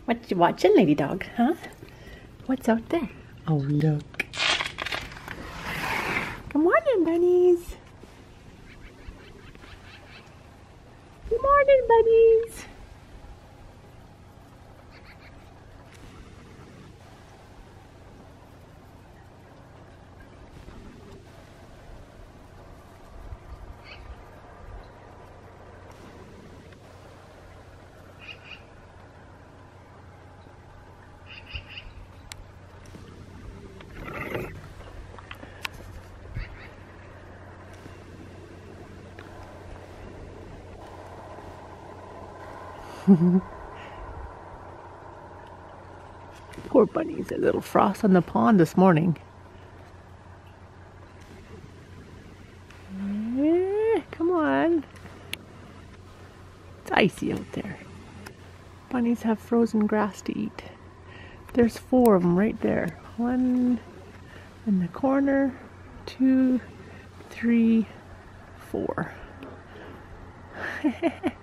What you watching, lady dog, huh? What's out there? Oh, look. Good morning, bunnies. Good morning, bunnies. Poor bunnies, a little frost on the pond this morning. Come on. It's icy out there. Bunnies have frozen grass to eat. There's 4 of them right there. 1 in the corner, 2, 3, 4.